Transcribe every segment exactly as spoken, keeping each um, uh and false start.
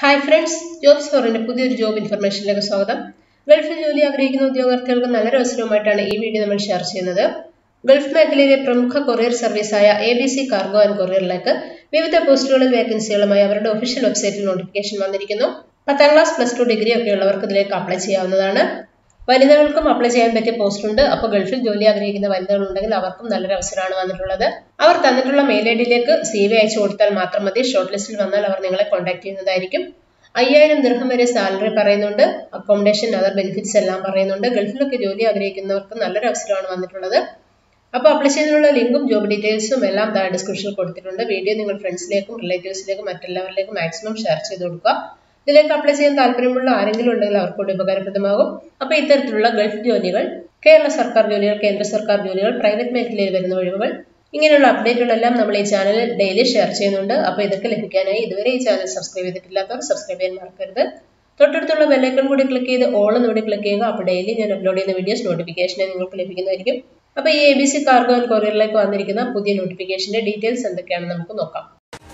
Hi friends, Jobs for a പുതിയൊരു job ഇൻഫർമേഷനിലേക്ക് സ്വാഗതം. ഗൾഫിൽ ജോലി ആഗ്രഹിക്കുന്ന ഉദ്യോഗാർത്ഥികൾക്ക് നല്ലൊരു അവസരവുമായിട്ടാണ് ഈ വീഡിയോ നമ്മൾ ഷെയർ ചെയ്യുന്നത്. ഗൾഫ് മേഖലയിലെ പ്രമുഖ കൊറിയർ സർവീസായ A B C cargo and കൊറിയറിലേക്ക് വിവിധ പോസ്റ്റുകളിൽ വേക്കൻസികളുമായി അവരുടെ ഒഫീഷ്യൽ വെബ്സൈറ്റിൽ നോട്ടിഫിക്കേഷൻ വന്നിരിക്കുന്നു. പത്താം ക്ലാസ് പ്ലസ് ടു ഡിഗ്രി ഒക്കെ ഉള്ളവർക്ക് ഇതിലേക്ക് അപ്ലൈ ചെയ്യാവുന്നതാണ്. വനിതകൾക്കും അപ്ലൈ ചെയ്യാൻ പറ്റിയ പോസ്റ്റ് ഉണ്ട്. അപ്പോൾ ഗൾഫിൽ ജോലി ആഗ്രഹിക്കുന്ന വനിതകളുണ്ടെങ്കിൽ അവർക്കും നല്ലൊരു അവസരമാണ് വന്നിട്ടുള്ളത്. അവർ തന്നിട്ടുള്ള മെയിൽ ഐ ഡിയിലേക്ക് സി വി അയച്ചു കൊടുത്താൽ മാത്രം മതി. ഷോർട്ട് ലിസ്റ്റിൽ വന്നാൽ അവർ നിങ്ങളെ കോൺടാക്ട് ചെയ്യുന്നതായിരിക്കും. അയ്യായിരം ദിർഹം വരെ സാലറി പറയുന്നുണ്ട്. അക്കോമഡേഷൻ, അതർ ബെനിഫിറ്റ്സ് എല്ലാം പറയുന്നുണ്ട്. ഗൾഫിലൊക്കെ ജോലി ആഗ്രഹിക്കുന്നവർക്ക് നല്ലൊരു അവസരമാണ് വന്നിട്ടുള്ളത്. അപ്പോൾ അപ്ലൈ ചെയ്യുന്നതിനുള്ള ലിങ്കും ജോബ് ഡീറ്റെയിൽസും എല്ലാം താഴെ ഡിസ്ക്രിപ്ഷനിൽ കൊടുത്തിട്ടുണ്ട്. വീഡിയോ നിങ്ങൾ ഫ്രണ്ട്സിലേക്കും റിലേറ്റീവ്സിലേക്കും മറ്റെല്ലാവരിലേക്കും മാക്സിമം ഷെയർ ചെയ്ത് കൊടുക്കുക. ഇതിലേക്ക് അപ്ലൈ ചെയ്യാൻ താല്പര്യമുള്ള ആരെങ്കിലും ഉണ്ടെങ്കിൽ അവർക്കൂടി ഉപകാരപ്രദമാകും. അപ്പോൾ ഇത്തരത്തിലുള്ള ഗൾഫ് ജോലികൾ, കേരള സർക്കാർ ജോലികൾ, കേന്ദ്ര സർക്കാർ ജോലികൾ, പ്രൈവറ്റ് മേഖലയിൽ വരുന്ന ഒഴിവുകൾ, ഇങ്ങനെയുള്ള അപ്ഡേറ്റുകളെല്ലാം നമ്മൾ ഈ ചാനലിൽ ഡെയിലി ഷെയർ ചെയ്യുന്നുണ്ട്. അപ്പോൾ ഇതൊക്കെ ലഭിക്കാനായി ഇതുവരെ ഈ ചാനൽ സബ്സ്ക്രൈബ് ചെയ്തിട്ടില്ലാത്തവർ സബ്സ്ക്രൈബ് ചെയ്യാൻ മറക്കരുത്. തൊട്ടടുത്തുള്ള ബെല്ലൈക്കൺ കൂടി ക്ലിക്ക് ചെയ്ത് ഓൾ എന്നൂടി ക്ലിക്ക് ചെയ്യുക. അപ്പോൾ ഡെയിലി ഞാൻ അപ്ലോഡ് ചെയ്യുന്ന വീഡിയോസ് നോട്ടിഫിക്കേഷനെ നിങ്ങൾക്ക് ലഭിക്കുന്നതായിരിക്കും. അപ്പോൾ ഈ A B C cargo and കൊറിയറിലേക്ക് വന്നിരിക്കുന്ന പുതിയ നോട്ടിഫിക്കേഷന്റെ ഡീറ്റെയിൽസ് എന്തൊക്കെയാണെന്ന് നമുക്ക് നോക്കാം.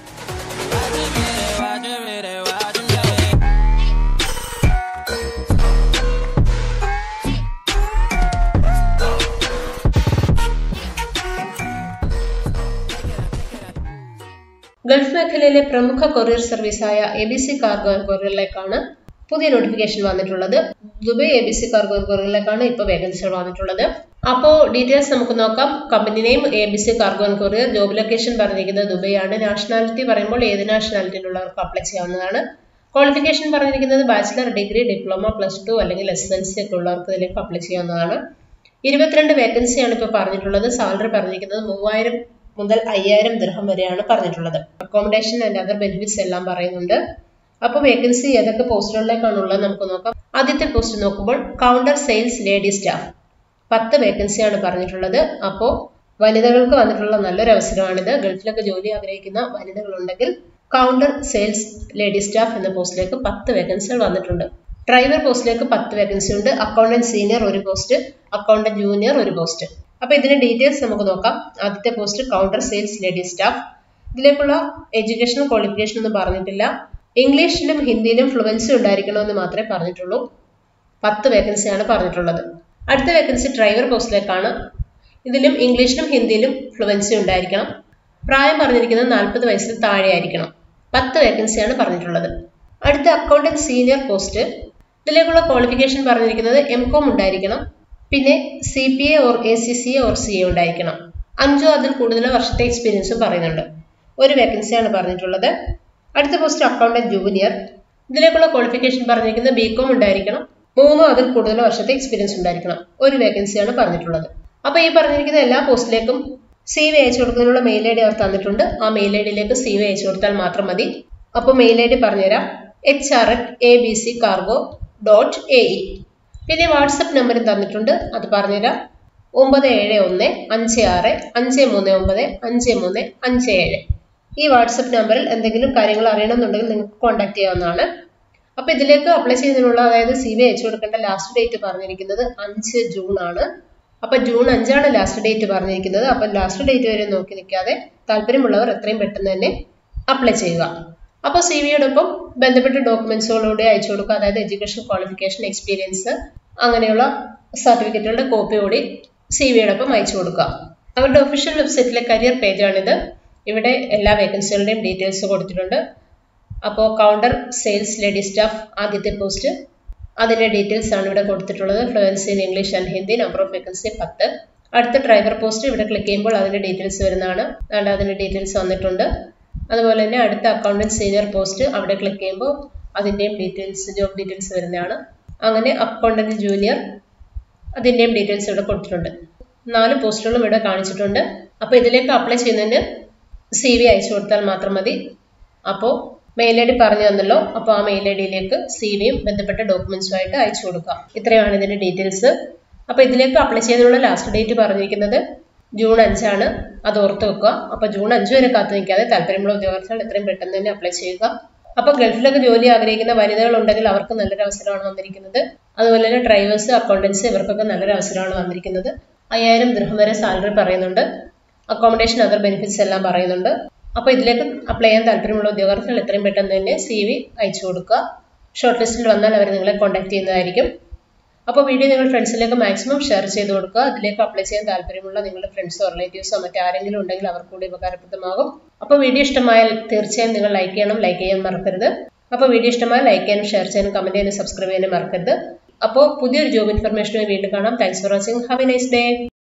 ഗൾഫ് മേഖലയിലെ പ്രമുഖ കൊറിയർ സർവീസായ A B C cargo and കൊറിയറിലേക്കാണ് പുതിയ നോട്ടിഫിക്കേഷൻ വന്നിട്ടുള്ളത്. Dubai A B C cargo and കൊറിയറിലേക്കാണ് ഇപ്പോൾ വേക്കൻസികൾ വന്നിട്ടുള്ളത്. അപ്പോൾ ഡീറ്റെയിൽസ് നമുക്ക് നോക്കാം. Company name A B C cargo and courier. Job location പറഞ്ഞിരിക്കുന്നത് ദുബൈ ആണ്. നാഷണാലിറ്റി പറയുമ്പോൾ ഏത് നാഷണാലിറ്റിയിലുള്ളവർക്ക് അപ്ലൈ ചെയ്യാവുന്നതാണ്. ക്വാളിഫിക്കേഷൻ പറഞ്ഞിരിക്കുന്നത് bachelor degree, diploma, plus two അല്ലെങ്കിൽ എസ് എൽ സി ഒക്കെ ഉള്ളവർക്ക് ഇതിലേക്ക് അപ്ലൈ ചെയ്യാവുന്നതാണ്. ഇരുപത്തിരണ്ട് വേക്കൻസിയാണ് ഇപ്പോൾ പറഞ്ഞിട്ടുള്ളത്. സാലറി പറഞ്ഞിരിക്കുന്നത് മൂവായിരം മുതൽ അയ്യായിരം ദിർഹം വരെയാണ് പറഞ്ഞിട്ടുള്ളത്. അക്കോമഡേഷൻ ആൻഡ് അതർ ബെനിഫിറ്റ്സ് എല്ലാം പറയുന്നുണ്ട്. അപ്പോൾ വേക്കൻസി ഏതൊക്കെ പോസ്റ്റുകളിലേക്കാണുള്ളത് നമുക്ക് നോക്കാം. ആദ്യത്തെ പോസ്റ്റ് നോക്കുമ്പോൾ കൗണ്ടർ സെയിൽസ് ലേഡി സ്റ്റാഫ്, പത്ത് വേക്കൻസിയാണ് പറഞ്ഞിട്ടുള്ളത്. അപ്പോൾ വനിതകൾക്ക് വന്നിട്ടുള്ള നല്ലൊരു അവസരമാണിത്. ഗൾഫിലൊക്കെ ജോലി ആഗ്രഹിക്കുന്ന വനിതകളുണ്ടെങ്കിൽ കൗണ്ടർ സെയിൽസ് ലേഡി സ്റ്റാഫ് എന്ന പോസ്റ്റിലേക്ക് പത്ത് വേക്കൻസികൾ വന്നിട്ടുണ്ട്. ഡ്രൈവർ പോസ്റ്റിലേക്ക് പത്ത് വേക്കൻസി ഉണ്ട്. അക്കൗണ്ടന്റ് സീനിയർ ഒരു പോസ്റ്റ്, അക്കൗണ്ടന്റ് ജൂനിയർ ഒരു പോസ്റ്റ്. അപ്പൊ ഇതിന്റെ ഡീറ്റെയിൽസ് നമുക്ക് നോക്കാം. ആദ്യത്തെ post counter sales lady staff. ഇതിലേക്കുള്ള എഡ്യൂക്കേഷണൽ ക്വാളിഫിക്കേഷൻ ഒന്നും പറഞ്ഞിട്ടില്ല. ഇംഗ്ലീഷിലും ഹിന്ദിയിലും ഫ്ലുവൻസി ഉണ്ടായിരിക്കണമെന്ന് മാത്രമേ പറഞ്ഞിട്ടുള്ളൂ. പത്ത് വേക്കൻസിയാണ് പറഞ്ഞിട്ടുള്ളത്. അടുത്ത വേക്കൻസി ഡ്രൈവർ പോസ്റ്റിലേക്കാണ്. ഇതിലും ഇംഗ്ലീഷിലും ഹിന്ദിയിലും ഫ്ലുവൻസി ഉണ്ടായിരിക്കണം. പ്രായം പറഞ്ഞിരിക്കുന്നത് നാൽപ്പത് വയസ്സിൽ താഴെ ആയിരിക്കണം. പത്ത് വേക്കൻസിയാണ് പറഞ്ഞിട്ടുള്ളത്. അടുത്ത അക്കൗണ്ടന്റ് സീനിയർ പോസ്റ്റ്. ഇതിലേക്കുള്ള ക്വാളിഫിക്കേഷൻ പറഞ്ഞിരിക്കുന്നത് എം കോം ഉണ്ടായിരിക്കണം. പിന്നെ C P A or A C C A or C A ഉണ്ടായിരിക്കണം. അഞ്ചോ അതിൽ കൂടുതലോ വർഷത്തെ എക്സ്പീരിയൻസും പറയുന്നുണ്ട്. ഒരു വേക്കൻസിയാണ് പറഞ്ഞിട്ടുള്ളത്. അടുത്ത പോസ്റ്റ് അക്കൗണ്ടന്റ് ജൂനിയർ. ഇതിലേക്കുള്ള ക്വാളിഫിക്കേഷൻ പറഞ്ഞിരിക്കുന്നത് ബി കോം ഉണ്ടായിരിക്കണം. മൂന്നോ അതിൽ കൂടുതലോ വർഷത്തെ എക്സ്പീരിയൻസ് ഉണ്ടായിരിക്കണം. ഒരു വേക്കൻസിയാണ് പറഞ്ഞിട്ടുള്ളത്. അപ്പോൾ ഈ പറഞ്ഞിരിക്കുന്ന എല്ലാ പോസ്റ്റിലേക്കും സി വി അയച്ചു കൊടുക്കുന്നതിനുള്ള മെയിൽ ഐ ഡി അവർ തന്നിട്ടുണ്ട്. ആ മെയിൽ ഐ ഡിയിലേക്ക് സി വി അയച്ചു കൊടുത്താൽ മാത്രം മതി. അപ്പോൾ മെയിൽ ഐ ഡി പറഞ്ഞുതരാം. H R at A B C cargo dot A E. പിന്നെ വാട്സപ്പ് നമ്പറും തന്നിട്ടുണ്ട്. അത് പറഞ്ഞുതരാം. ഒമ്പത് ഏഴ് ഒന്ന് അഞ്ച് ആറ് അഞ്ച് മൂന്ന് ഒമ്പത് അഞ്ച് മൂന്ന് അഞ്ച് ഏഴ്. ഈ വാട്സപ്പ് നമ്പറിൽ എന്തെങ്കിലും കാര്യങ്ങൾ അറിയണമെന്നുണ്ടെങ്കിൽ നിങ്ങൾക്ക് കോൺടാക്ട് ചെയ്യാവുന്നതാണ്. അപ്പോൾ ഇതിലേക്ക് അപ്ലൈ ചെയ്യുന്നതിനുള്ള, അതായത് സി വി അയച്ചു കൊടുക്കേണ്ട ലാസ്റ്റ് ഡേറ്റ് പറഞ്ഞിരിക്കുന്നത് അഞ്ച് ജൂൺ ആണ്. അപ്പോൾ ജൂൺ അഞ്ചാണ് ലാസ്റ്റ് ഡേറ്റ് പറഞ്ഞിരിക്കുന്നത്. അപ്പോൾ ലാസ്റ്റ് ഡേറ്റ് വരെ നോക്കി നിൽക്കാതെ താല്പര്യമുള്ളവർ എത്രയും പെട്ടെന്ന് തന്നെ അപ്ലൈ ചെയ്യുക. അപ്പോൾ സി വിയോടൊപ്പം ബന്ധപ്പെട്ട ഡോക്യുമെന്റ്സുകളോടെ അയച്ചു കൊടുക്കുക. അതായത് എഡ്യൂക്കേഷൻ ക്വാളിഫിക്കേഷൻ, എക്സ്പീരിയൻസ്, അങ്ങനെയുള്ള സർട്ടിഫിക്കറ്റുകളുടെ കോപ്പി കൂടി സി വിയോടൊപ്പം അയച്ചു കൊടുക്കുക. അവരുടെ ഒഫീഷ്യൽ വെബ്സൈറ്റിലെ കരിയർ പേജാണിത്. ഇവിടെ എല്ലാ വേക്കൻസികളുടെയും ഡീറ്റെയിൽസ് കൊടുത്തിട്ടുണ്ട്. അപ്പോൾ കൗണ്ടർ സെയിൽസ് ലേഡി സ്റ്റാഫ് ആദ്യത്തെ പോസ്റ്റ്, അതിൻ്റെ ഡീറ്റെയിൽസ് ആണ് ഇവിടെ കൊടുത്തിട്ടുള്ളത്. Fluency in English and Hindi. Number of vacancy പത്ത്. അടുത്ത ഡ്രൈവർ പോസ്റ്റ് ഇവിടെ ക്ലിക്ക് ചെയ്യുമ്പോൾ അതിൻ്റെ ഡീറ്റെയിൽസ് വരുന്നതാണ്. അതുകൊണ്ട് അതിൻ്റെ ഡീറ്റെയിൽസ് വന്നിട്ടുണ്ട്. അതുപോലെ തന്നെ അടുത്ത അക്കൗണ്ടന്റ് സീനിയർ പോസ്റ്റ്, അവിടെ ക്ലിക്ക് ചെയ്യുമ്പോൾ അതിൻ്റെയും ഡീറ്റെയിൽസ്, ജോബ് ഡീറ്റെയിൽസ് വരുന്നതാണ്. അങ്ങനെ അക്കൗണ്ടന്റ് ജൂനിയർ, അതിൻ്റെയും ഡീറ്റെയിൽസ് ഇവിടെ കൊടുത്തിട്ടുണ്ട്. നാല് പോസ്റ്റുകളും ഇവിടെ കാണിച്ചിട്ടുണ്ട്. അപ്പോൾ ഇതിലേക്ക് അപ്ലൈ ചെയ്യുന്നതിന് സി വി അയച്ചു കൊടുത്താൽ മാത്രം മതി. അപ്പോൾ മെയിൽ ഐ ഡി പറഞ്ഞു തന്നല്ലോ. അപ്പോൾ ആ മെയിൽ ഐ ഡിയിലേക്ക് സി വിയും ബന്ധപ്പെട്ട ഡോക്യുമെന്റ്സുമായിട്ട് അയച്ചു കൊടുക്കുക. ഇത്രയാണ് ഇതിൻ്റെ ഡീറ്റെയിൽസ്. അപ്പോൾ ഇതിലേക്ക് അപ്ലൈ ചെയ്യുന്നതിനുള്ള ലാസ്റ്റ് ഡേറ്റ് പറഞ്ഞിരിക്കുന്നത് ജൂൺ അഞ്ചാണ്. അത് ഓർത്ത് വെക്കുക. അപ്പോൾ ജൂൺ അഞ്ച് വരെ കാത്തു നിൽക്കാതെ താല്പര്യമുള്ള ഉദ്യോഗാർത്ഥികൾ എത്രയും പെട്ടെന്ന് തന്നെ അപ്ലൈ ചെയ്യുക. അപ്പോൾ ഗൾഫിലൊക്കെ ജോലി ആഗ്രഹിക്കുന്ന വനിതകൾ ഉണ്ടെങ്കിൽ അവർക്ക് നല്ലൊരു അവസരമാണ് വന്നിരിക്കുന്നത്. അതുപോലെ തന്നെ ഡ്രൈവേഴ്സ്, അക്കൗണ്ടൻസ് ഇവർക്കൊക്കെ നല്ലൊരു അവസരമാണ് വന്നിരിക്കുന്നത്. അയ്യായിരം ദിർഹം വരെ സാലറി പറയുന്നുണ്ട്. അക്കോമഡേഷൻ, അതർ ബെനിഫിറ്റ്സ് എല്ലാം പറയുന്നുണ്ട്. അപ്പോൾ ഇതിലേക്ക് അപ്ലൈ ചെയ്യാൻ താല്പര്യമുള്ള ഉദ്യോഗാർത്ഥികൾ എത്രയും പെട്ടെന്ന് തന്നെ സി വി അയച്ചു കൊടുക്കുക. ഷോർട്ട് ലിസ്റ്റിൽ വന്നാൽ അവർ നിങ്ങളെ കോൺടാക്ട് ചെയ്യുന്നതായിരിക്കും. അപ്പോൾ വീഡിയോ നിങ്ങൾ ഫ്രണ്ട്സിലേക്ക് മാക്സിമം ഷെയർ ചെയ്ത് കൊടുക്കുക. അതിലേക്ക് അപ്ലൈ ചെയ്യാൻ താല്പര്യമുള്ള നിങ്ങളുടെ ഫ്രണ്ട്സോ റിലേറ്റീവ്സോ മറ്റാരെങ്കിലും ഉണ്ടെങ്കിൽ അവർക്ക് കൂടി ഉപകാരപ്രദമാകും. അപ്പോൾ വീഡിയോ ഇഷ്ടമായാൽ തീർച്ചയായും നിങ്ങൾ ലൈക്ക് ചെയ്യണം, ലൈക്ക് ചെയ്യാൻ മറക്കരുത്. അപ്പോൾ വീഡിയോ ഇഷ്ടമായാൽ ലൈക്ക് ചെയ്യാനും ഷെയർ ചെയ്യാനും കമൻറ്റ് ചെയ്യാനും സബ്സ്ക്രൈബ് ചെയ്യാനും മറക്കരുത്. അപ്പോൾ പുതിയൊരു ജോബ് ഇൻഫർമേഷനുമായി വീണ്ടും കാണാം. Thanks for watching. Have a nice day.